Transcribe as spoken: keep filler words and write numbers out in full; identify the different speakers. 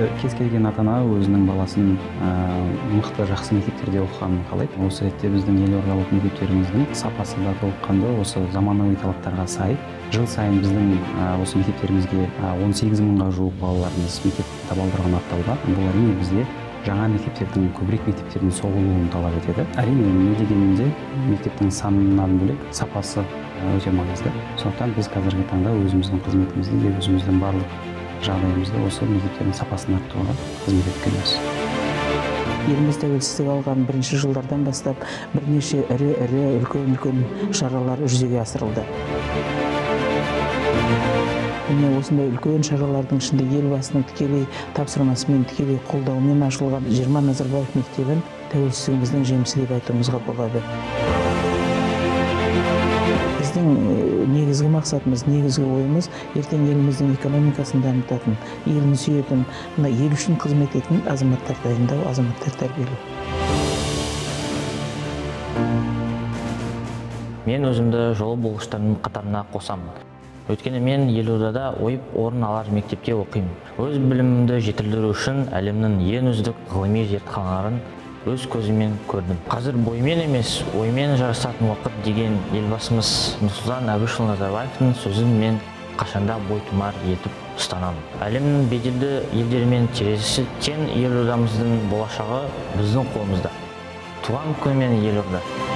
Speaker 1: кез келген ата-ана өзінің баласын мықты, жақсы мектептерде оқығанын қалайды. Осы ретте біздің елордалық мектептеріміздің сапасы да толыққанды осы заманауи талаптарға сай. Жыл сайын біздің осы мектептерімізге он сегіз мыңға жуық балаларымыз мектеп табалдырығын аттауда. Бұл әрине бізде жаңа мектептердің, көбірек мектептердің соғылуын талап етеді. Әрине, не дегенде мектептің санынан бөлек сапасы өте маңызды. Сондықтан біз қазіргі таңда өзіміздің қызметімізді де, өзіміздің барлық жағдайымызды осы мектептердің сапасын арттыруға қызмет еткенбіз.
Speaker 2: Еліміз тәуелсіздік алған бірінші жылдардан бастап бірнеше ірі-ірі үлкен-үлкен шаралар жүзеге асырылды. Міне осындай үлкен шаралардың ішінде елбасының тікелей тапсырмасымен, тікелей қолдауымен ашылған жиырма Назарбаев мектебін тәуелсіздігіміздің жемісі деп айтуымызға болады. Біздің негізгі мақсатымыз, негізгі ойымыз ертең еліміздің экономикасын дамытатын, елін сүйетін, ел үшін қызмет ететін азаматтар дайындау, азаматтар тәрбиелеу.
Speaker 3: Мен өзімді жол болғыштардың қатарына қосамын. Өйткені мен елордада ойып орын алар мектепте оқимын. Өз білімімді жетілдіру үшін әлемнің ең үздік ғылыми зертханаларын өз көзімен көрдім. Қазір боймен емес, оймен жарысатын уақыт деген елбасымыз Нұрсұлтан Әбішұлы Назарбаевтың сөзін мен қашанда бойтұмар етіп ұстанамын. Әлемнің беделді елдерімен терезесі тең елордамыздың болашағы біздің қолымызда. Туған күнімен елорда.